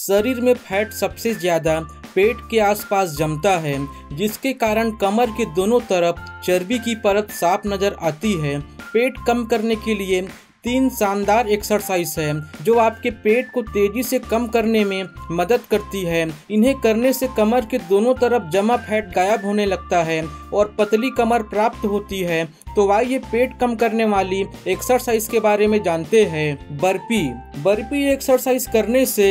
शरीर में फैट सबसे ज़्यादा पेट के आसपास जमता है, जिसके कारण कमर के दोनों तरफ चर्बी की परत साफ नज़र आती है। पेट कम करने के लिए 3 शानदार एक्सरसाइज है जो आपके पेट को तेजी से कम करने में मदद करती है। इन्हें करने से कमर के दोनों तरफ जमा फैट गायब होने लगता है और पतली कमर प्राप्त होती है। तो आइए पेट कम करने वाली एक्सरसाइज के बारे में जानते हैं। बर्पी एक्सरसाइज करने से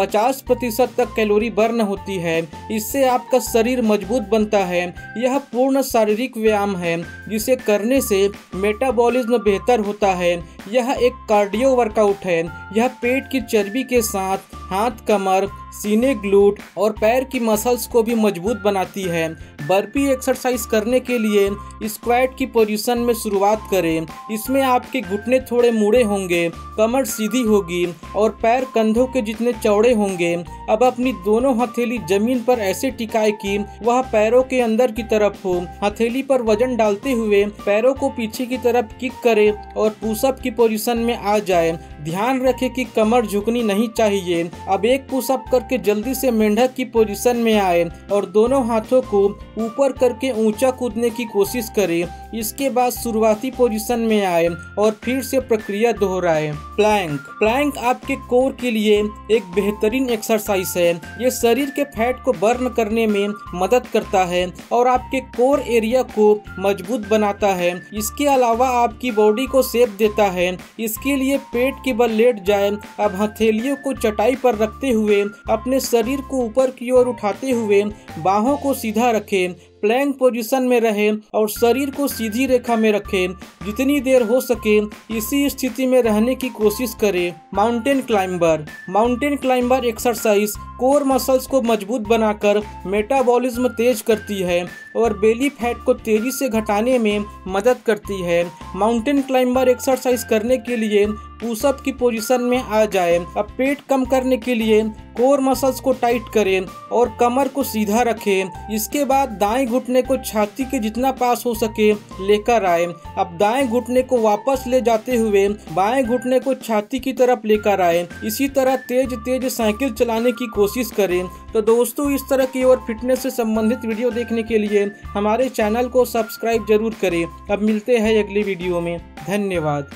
50% तक कैलोरी बर्न होती है। इससे आपका शरीर मजबूत बनता है। यह पूर्ण शारीरिक व्यायाम है जिसे करने से मेटाबॉलिज्म बेहतर होता है। यह एक कार्डियो वर्कआउट है। यह पेट की चर्बी के साथ हाथ, कमर, सीने, ग्लूट और पैर की मसल्स को भी मजबूत बनाती है। बर्पी एक्सरसाइज करने के लिए स्क्वाट की पोजीशन में शुरुआत करें। इसमें आपके घुटने थोड़े मुड़े होंगे, कमर सीधी होगी और पैर कंधों के जितने चौड़े होंगे। अब अपनी दोनों हथेली जमीन पर ऐसे टिकाए कि वह पैरों के अंदर की तरफ हो। हथेली पर वजन डालते हुए पैरों को पीछे की तरफ किक करें और पुशअप की पोजीशन में आ जाए। ध्यान रखें कि कमर झुकनी नहीं चाहिए। अब एक पुशअप करके जल्दी से मेंढक की पोजीशन में आए और दोनों हाथों को ऊपर करके ऊंचा कूदने की कोशिश करें। इसके बाद शुरुआती पोजीशन में आए और फिर से प्रक्रिया दोहराएं। प्लैंक आपके कोर के लिए एक बेहतरीन एक्सरसाइज है। ये शरीर के फैट को बर्न करने में मदद करता है और आपके कोर एरिया को मजबूत बनाता है। इसके अलावा आपकी बॉडी को शेप देता है। इसके लिए पेट के बल लेट जाए। अब हथेलियों को चटाई पर रखते हुए अपने शरीर को ऊपर की ओर उठाते हुए बाहों को सीधा रखें। प्लैंक पोजीशन में रहें और शरीर को सीधी रेखा में रखें। जितनी देर हो सके इसी स्थिति में रहने की कोशिश करें। Mountain climber exercise core muscles को मजबूत बनाकर मेटाबॉलिज्म तेज करती है और बेली फैट को तेजी से घटाने में मदद करती है। माउंटेन क्लाइंबर एक्सरसाइज करने के लिए पुशअप की पोजीशन में आ जाएं। अब पेट कम करने के लिए कोर मसल्स को टाइट करें और कमर को सीधा रखें। इसके बाद दाएं घुटने को छाती के जितना पास हो सके लेकर आए। अब दाएं घुटने को वापस ले जाते हुए बाएं घुटने को छाती की तरफ लेकर आए। इसी तरह तेज साइकिल चलाने की कोशिश करें। तो दोस्तों, इस तरह की और फिटनेस से संबंधित वीडियो देखने के लिए हमारे चैनल को सब्सक्राइब जरूर करें। अब मिलते हैं अगली वीडियो में। धन्यवाद।